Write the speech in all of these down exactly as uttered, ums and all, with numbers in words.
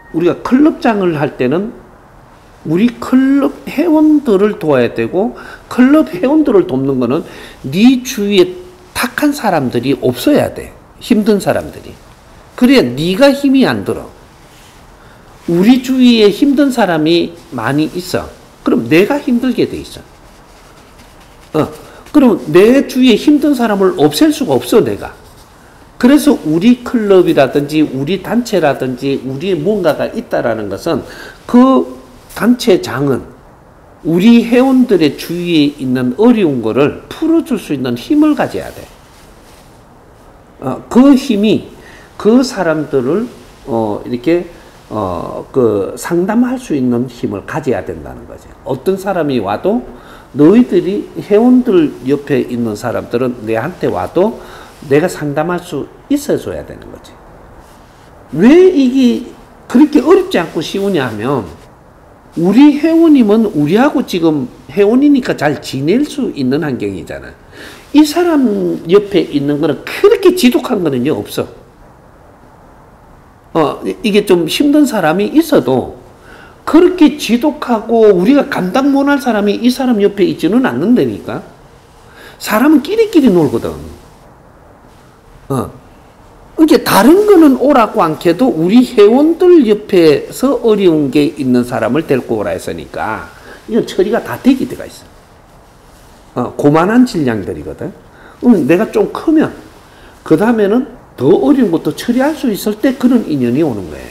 우리가 클럽장을 할 때는 우리 클럽 회원들을 도와야 되고, 클럽 회원들을 돕는 거는 네 주위에 탁한 사람들이 없어야 돼. 힘든 사람들이. 그래야 네가 힘이 안 들어. 우리 주위에 힘든 사람이 많이 있어. 그럼 내가 힘들게 돼 있어. 어, 그럼 내 주위에 힘든 사람을 없앨 수가 없어, 내가. 그래서 우리 클럽이라든지 우리 단체라든지 우리 뭔가가 있다라는 것은 그 단체장은 우리 회원들의 주위에 있는 어려운 거를 풀어줄 수 있는 힘을 가져야 돼. 어, 그 힘이 그 사람들을 어, 이렇게 어, 그 상담할 수 있는 힘을 가져야 된다는 거지. 어떤 사람이 와도 너희들이 회원들 옆에 있는 사람들은 내한테 와도 내가 상담할 수 있어줘야 되는 거지. 왜 이게 그렇게 어렵지 않고 쉬우냐 하면, 우리 회원님은 우리하고 지금 회원이니까 잘 지낼 수 있는 환경이잖아. 이 사람 옆에 있는 거는 그렇게 지독한 거는요, 없어. 어, 이게 좀 힘든 사람이 있어도 그렇게 지독하고 우리가 감당 못할 사람이 이 사람 옆에 있지는 않는다니까. 사람은 끼리끼리 놀거든. 어. 이게 다른 거는 오라고 않게도 우리 회원들 옆에서 어려운 게 있는 사람을 데리고 오라 했으니까 이건 처리가 다 되게 들어가 있어. 어, 고만한 질량들이거든. 음, 내가 좀 크면 그 다음에는 더 어려운 것도 처리할 수 있을 때 그런 인연이 오는 거예요.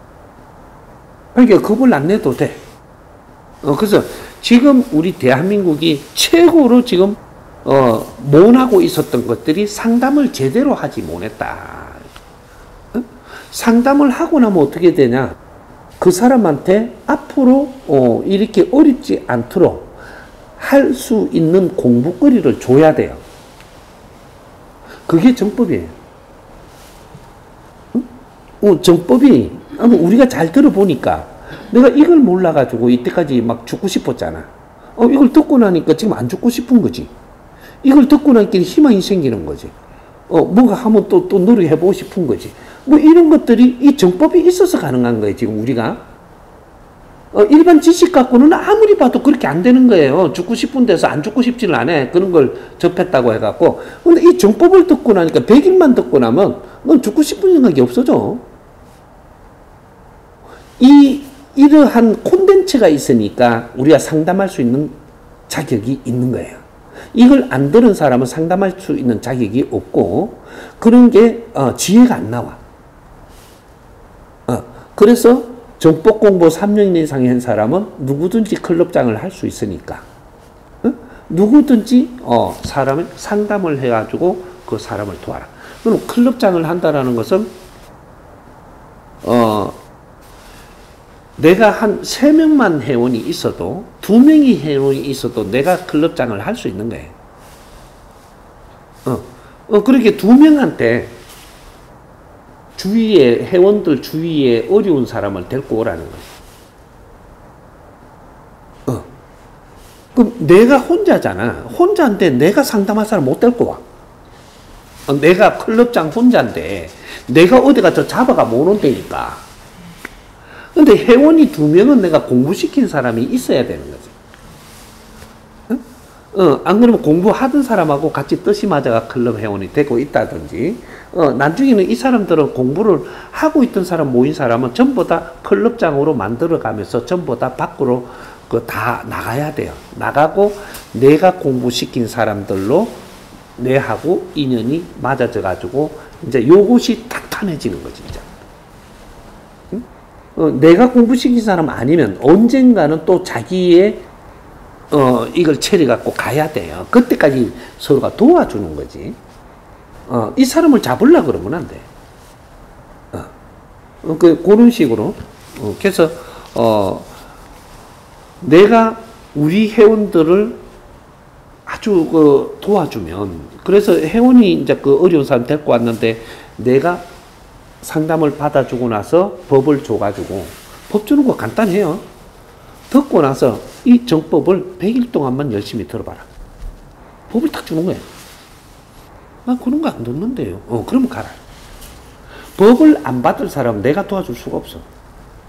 그러니까 겁을 안 내도 돼. 어, 그래서 지금 우리 대한민국이 최고로 지금 어, 못하고 있었던 것들이 상담을 제대로 하지 못했다. 어? 상담을 하고 나면 어떻게 되냐? 그 사람한테 앞으로 어, 이렇게 어렵지 않도록 할 수 있는 공부거리를 줘야 돼요. 그게 정법이에요. 어? 어, 정법이 우리가 잘 들어보니까 내가 이걸 몰라가지고 이때까지 막 죽고 싶었잖아. 어, 이걸 듣고 나니까 지금 안 죽고 싶은 거지. 이걸 듣고 나니까 희망이 생기는 거지. 어, 뭔가 한번 또, 또 노력해보고 싶은 거지. 뭐 이런 것들이 이 정법이 있어서 가능한 거예요, 지금 우리가. 어, 일반 지식 갖고는 아무리 봐도 그렇게 안 되는 거예요. 죽고 싶은 데서 안 죽고 싶지는 않아. 그런 걸 접했다고 해갖고. 근데 이 정법을 듣고 나니까 백 일만 듣고 나면 넌 죽고 싶은 생각이 없어져. 이, 이러한 콘텐츠가 있으니까 우리가 상담할 수 있는 자격이 있는 거예요. 이걸 안 들은 사람은 상담할 수 있는 자격이 없고, 그런 게, 어, 지혜가 안 나와. 어, 그래서 정법 공부 삼 년 이상 한 사람은 누구든지 클럽장을 할 수 있으니까. 어? 누구든지, 어, 사람을 상담을 해가지고 그 사람을 도와라. 그럼 클럽장을 한다라는 것은, 어, 내가 한 세 명만 회원이 있어도, 두 명이 회원이 있어도 내가 클럽장을 할 수 있는 거예요. 어, 어, 그렇게 두 명한테 주위에, 회원들 주위에 어려운 사람을 데리고 오라는 거예요. 어. 그럼 내가 혼자잖아. 혼자인데 내가 상담할 사람 못 데리고 와. 어, 내가 클럽장 혼자인데 내가 어디 가서 잡아가 못 온다니까. 근데 회원이 두 명은 내가 공부시킨 사람이 있어야 되는 거지. 어? 어, 안 그러면 공부하던 사람하고 같이 뜻이 맞아가 클럽 회원이 되고 있다든지, 어, 나중에는 이 사람들은 공부를 하고 있던 사람, 모인 사람은 전부 다 클럽장으로 만들어가면서 전부 다 밖으로 그 다 나가야 돼요. 나가고 내가 공부시킨 사람들로 내하고 인연이 맞아져 가지고 이제 요것이 탄탄해지는 거지, 이제. 어, 내가 공부시킨 사람 아니면 언젠가는 또 자기의 어, 이걸 처리갖고 가야 돼요. 그때까지 서로가 도와주는 거지. 어, 이 사람을 잡으려고 그러면 안 돼. 어, 어, 그, 그런 식으로. 어, 그래서, 어, 내가 우리 회원들을 아주 그 도와주면, 그래서 회원이 이제 그 어려운 사람 데리고 왔는데 내가 상담을 받아주고 나서 법을 줘가지고, 법 주는 거 간단해요. 듣고 나서 이 정법을 백 일 동안만 열심히 들어봐라. 법을 딱 주는 거예요. 나 그런 거 안 듣는데요. 어, 그러면 가라. 법을 안 받을 사람은 내가 도와줄 수가 없어.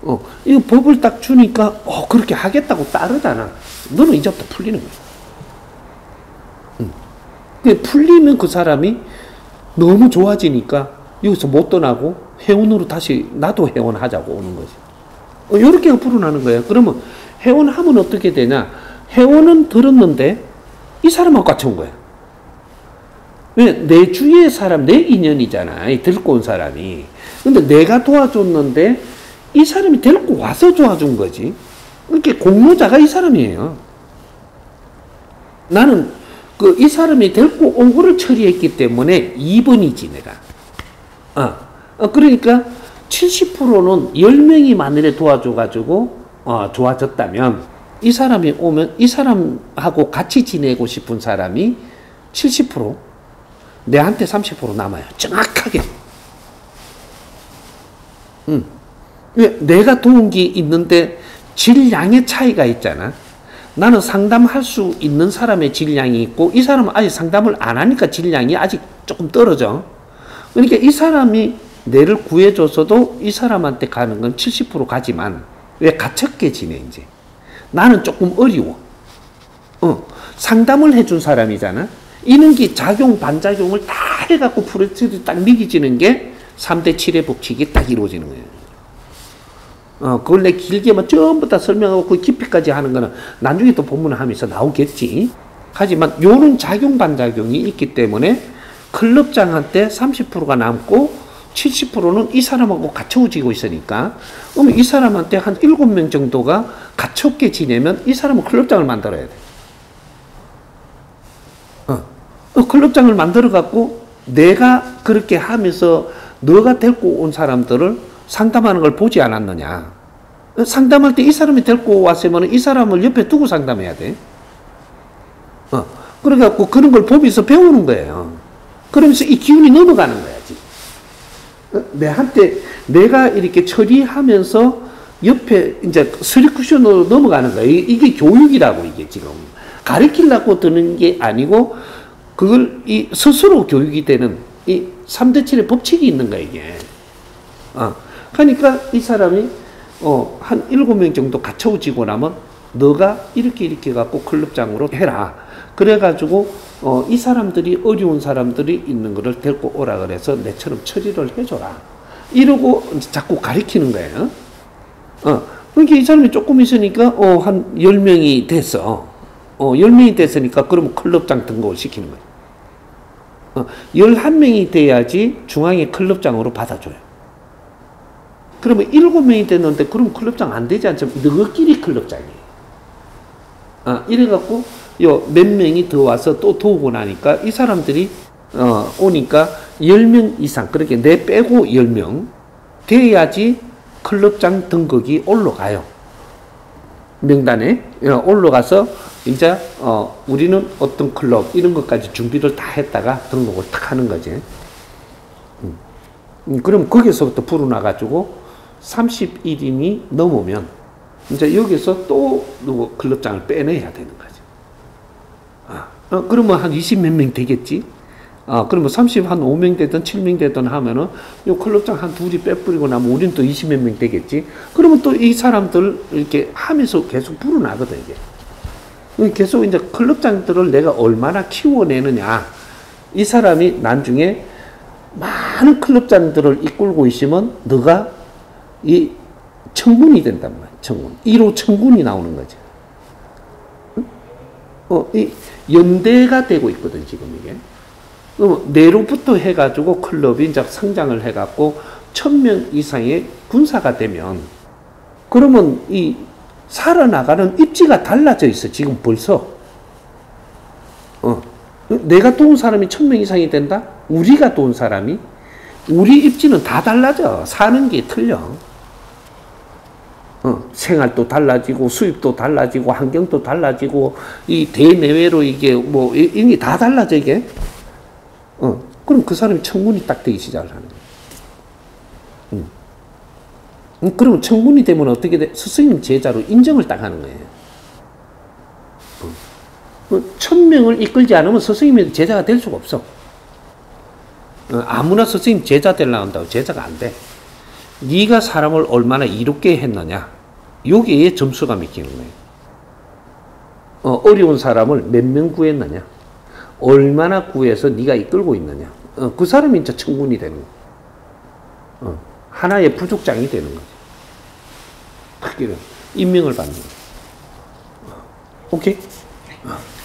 어, 이거 법을 딱 주니까, 어, 그렇게 하겠다고 따르잖아. 너는 이제부터 풀리는 거야. 응. 그 풀리면 그 사람이 너무 좋아지니까 여기서 못 떠나고 회원으로 다시 나도 회원하자고 오는 거지. 어, 이렇게 불어나는 거예요. 그러면 회원하면 어떻게 되냐? 회원은 들었는데 이 사람하고 같이 온 거야. 왜? 내 주위의 사람, 내 인연이잖아. 데리고 온 사람이. 근데 내가 도와줬는데 이 사람이 데리고 와서 도와준 거지. 이렇게 공로자가 이 사람이에요. 나는 그 이 사람이 데리고 온 거를 처리했기 때문에 이 번이지 내가. 어. 어, 그러니까 칠십 퍼센트는 열 명이 만일에 도와줘가지고 어, 좋아졌다면 이 사람이 오면 이 사람하고 같이 지내고 싶은 사람이 칠십 퍼센트, 내한테 삼십 퍼센트 남아요. 정확하게. 응. 왜? 내가 도운 게 있는데 질량의 차이가 있잖아. 나는 상담할 수 있는 사람의 질량이 있고 이 사람은 아직 상담을 안 하니까 질량이 아직 조금 떨어져. 그러니까 이 사람이 내를 구해줘서도 이 사람한테 가는 건 칠십 퍼센트 가지만 왜 갇혔게 지내 이제. 나는 조금 어려워. 어, 상담을 해준 사람이잖아. 이런 게 작용 반작용을 다 해갖고 프로젝트 딱 미기지는 게 삼 대 칠의 법칙이 딱 이루어지는 거예요. 어, 그걸 내 길게만 전부 다 설명하고 그 깊이까지 하는 거는 나중에 또 본문을 하면서 나오겠지. 하지만 요런 작용 반작용이 있기 때문에 클럽장한테 삼십 퍼센트가 남고 칠십 퍼센트는 이 사람하고 갇혀지고 있으니까 그러면 이 사람한테 한 일곱 명 정도가 갇혔게 지내면 이 사람은 클럽장을 만들어야 돼. 어. 어, 클럽장을 만들어 갖고 내가 그렇게 하면서 너가 데리고 온 사람들을 상담하는 걸 보지 않았느냐. 어, 상담할 때 이 사람이 데리고 왔으면 이 사람을 옆에 두고 상담해야 돼. 어. 그래 갖고 그런 걸 보면서 배우는 거예요. 그러면서 이 기운이 넘어가는 거야, 지금. 내한테 내가 이렇게 처리하면서 옆에 이제 스리쿠션으로 넘어가는 거야. 이게 교육이라고, 이게 지금. 가르치려고 드는 게 아니고, 그걸 이 스스로 교육이 되는 이 삼 대 칠의 법칙이 있는 거야, 이게. 어. 그러니까 이 사람이, 어, 한 일곱 명 정도 갇혀지고 나면, 너가 이렇게 이렇게 갖고 클럽장으로 해라. 그래가지고, 어, 이 사람들이 어려운 사람들이 있는 거를 데리고 오라 그래서 내처럼 처리를 해줘라. 이러고 자꾸 가리키는 거예요. 어, 그러니까 이 사람이 조금 있으니까, 어, 한 열 명이 됐어. 어, 열 명이 됐으니까 그러면 클럽장 등록을 시키는 거예요. 어, 열한 명이 돼야지 중앙에 클럽장으로 받아줘요. 그러면 일곱 명이 됐는데 그럼 클럽장 안 되지 않죠? 너희끼리 클럽장이에요. 아, 이래갖고, 요 몇 명이 더 와서 또 도우고 나니까 이 사람들이 어, 오니까 열 명 이상, 그렇게 내 빼고 열 명 돼야지 클럽장 등극이 올라가요. 명단에 올라가서 이제 어, 우리는 어떤 클럽 이런 것까지 준비를 다 했다가 등록을 탁 하는 거지. 음. 그럼 거기서부터 불어나가지고 삼십일 인이 넘으면 이제 여기서 또 누구 클럽장을 빼내야 되는 거지. 아, 어, 그러면 한 이십 몇 명 되겠지? 아, 그러면 삼십 한 오 명 되든 칠 명 되든 하면은 요 클럽장 한 둘이 빼뿌리고 나면 우리는 또 이십 몇 명 되겠지? 그러면 또 이 사람들 이렇게 하면서 계속 불어나거든, 이게. 계속 이제 클럽장들을 내가 얼마나 키워내느냐. 이 사람이 나중에 많은 클럽장들을 이끌고 있으면 너가 이 청군이 된단 말이야, 청군. 일 호 청군이 나오는 거지. 어, 이 연대가 되고 있거든, 지금 이게. 어, 내로부터 해가지고 클럽이 이제 성장을 해갖고 천 명 이상의 군사가 되면, 그러면 이 살아나가는 입지가 달라져 있어, 지금 벌써. 어, 내가 도운 사람이 천 명 이상이 된다? 우리가 도운 사람이? 우리 입지는 다 달라져. 사는 게 틀려. 어, 생활도 달라지고 수입도 달라지고 환경도 달라지고 이 대내외로 이게 뭐 이게 다 달라져, 이게. 어, 그럼 그 사람이 청군이 딱 되기 시작을 하는 거예요. 음. 음, 그러면 청군이 되면 어떻게 돼? 스승님 제자로 인정을 딱 하는 거예요. 어. 천 명을 이끌지 않으면 스승님이 제자가 될 수가 없어. 어, 아무나 스승님 제자 되려고 한다고 제자가 안 돼. 네가 사람을 얼마나 이롭게 했느냐. 여기에 점수가 매기는 거예요. 어, 어려운 사람을 몇 명 구했느냐. 얼마나 구해서 네가 이끌고 있느냐. 어, 그 사람이 이제 청군이 되는 거예요. 어, 하나의 부족장이 되는 거죠. 특기는 임명을 받는 거예요. 오케이? 어.